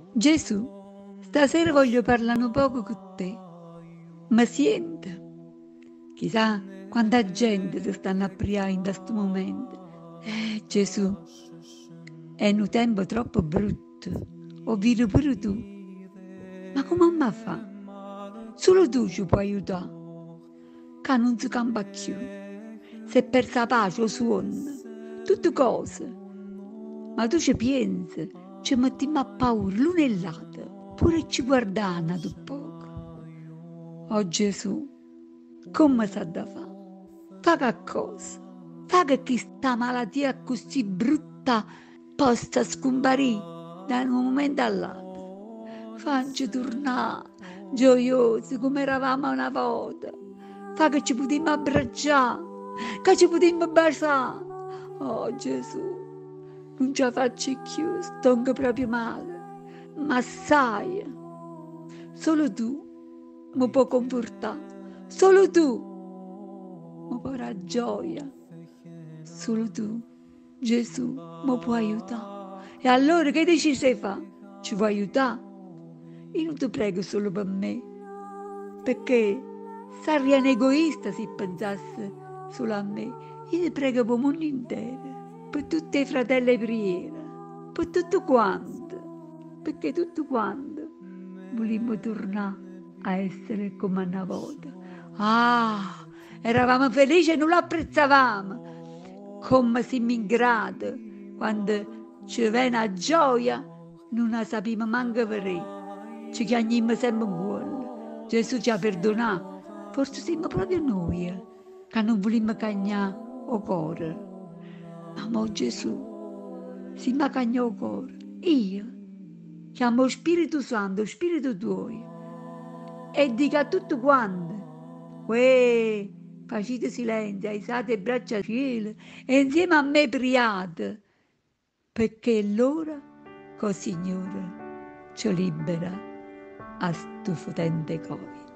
Gesù, stasera voglio parlare un poco con te. Ma senta, chissà quanta gente si stanno a priare in questo momento. Gesù, è un tempo troppo brutto. Ho visto pure tu. Ma come mi fa? Solo tu ci puoi aiutare. Che non si campa più. Si è persa pace o sonno. Tutte cose. Ma tu ci pensi, ci mettiamo a paura l'uno e l'altro, pure ci guardano un poco. Oh Gesù, come sa da fare? Fa che cosa? Fa che questa malattia così brutta possa scomparire da un momento all'altro. Facci tornare gioiosi come eravamo una volta. Fa che ci potremmo abbracciare, che ci potremmo baciare. Oh Gesù, non ce la faccio più, sto anche proprio male, ma assai. Solo tu mi puoi confortare, solo tu mi puoi dare gioia, solo tu, Gesù, mi puoi aiutare. E allora che decidi fare? Ci vuoi aiutare? Io non ti prego solo per me, perché sarei un egoista se pensasse solo a me. Io ti prego per il mondo intero, per tutti i fratelli e priere, per tutto quanto, perché tutto quanto volimmo tornare a essere come una volta. Ah, eravamo felici e non lo apprezzavamo, come siamo ingrati quando ci viene a gioia, non la sappiamo manco vedere. Ci chiamiamo sempre buoni. Gesù ci ha perdonato. Forse siamo proprio noi che non vogliamo cagnare o cuore. Ma mo Gesù, si mi cagnò o cuore. Io chiamo lo Spirito Santo, lo Spirito tuo, e dico a tutti quanti, uè, facete silenzio, alzate le braccia al cielo e insieme a me priate, perché è l'ora che il Signore ci libera a sto fotente Covid.